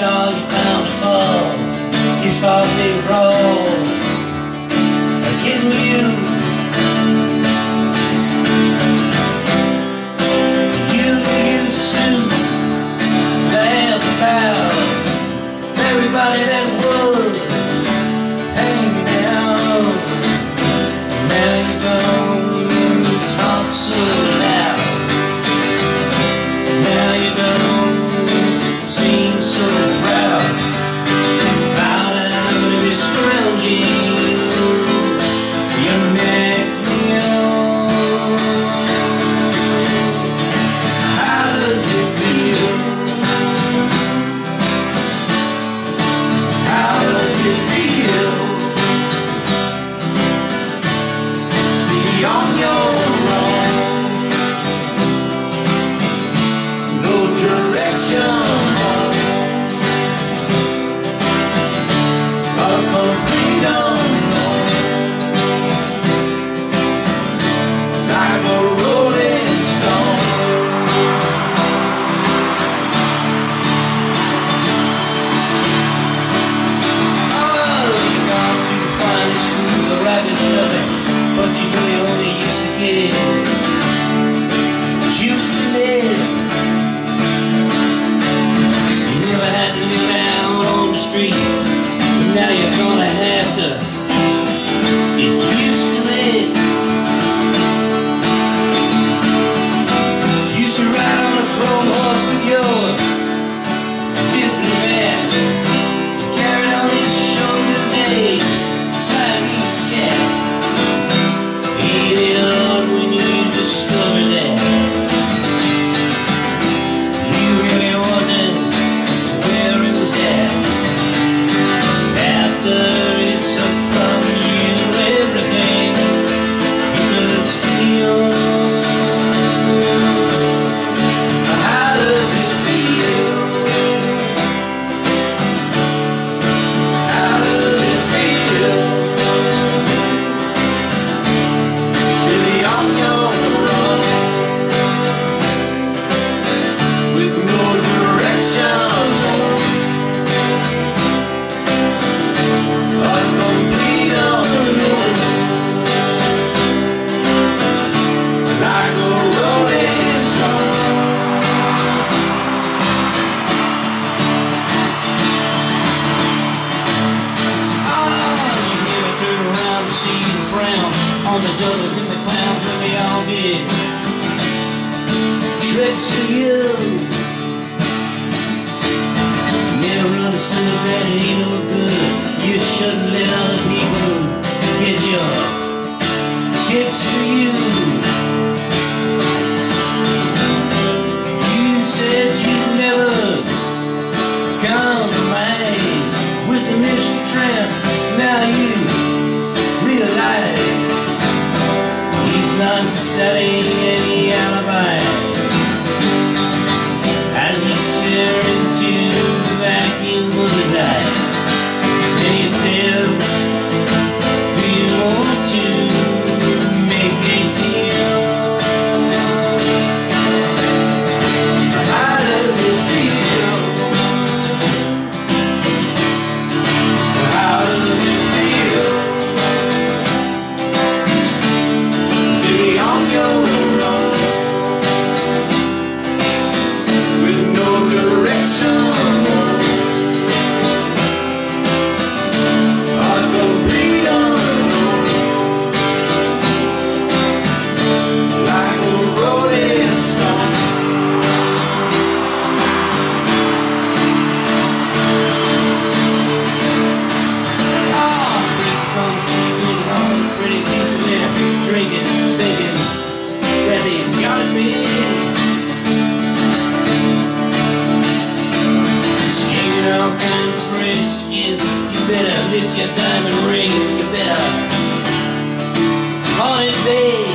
star you found to fall. You thought they were all kidding you. You used to laugh about everybody that was hanging out. Now you don't talk so loud. Now you don't seem so proud. Out of this scrounging, you mix me up. How does it feel? How does it feel to be on your own? No direction. But you really only used to get juice and lead. You never had to live out on the street, but now you're gonna have to get used to it. Used to ride on a chrome horse with your diplomat, carried on his shoulders a Siamese cat. When you discover that you really wasn't where it was at. After it took from you everything you could steal. How does it feel? How does it feel to be on your own with no direction? A complete unknown, like a rolling stone. You never turn around to see the frown on the jugglers and the clowns when they all did tricks for you. Never understood that it ain't no good. You shouldn't let other people get your kicks for you. You said you'd never compromise with the Mr. Tramp. Now you realize he's not setting any alibi as you stare into the vacuum of his eye. And he says, do you want to make a deal? How does it feel? How does it feel to be on your own with no direction? A complete unknown, like a rolling stone. Princess on the sea, with all the pretty people there, drinking, thinking that they got me. Exchanging all kinds of precious gifts. You better lift your diamond ring. You better call it, babe.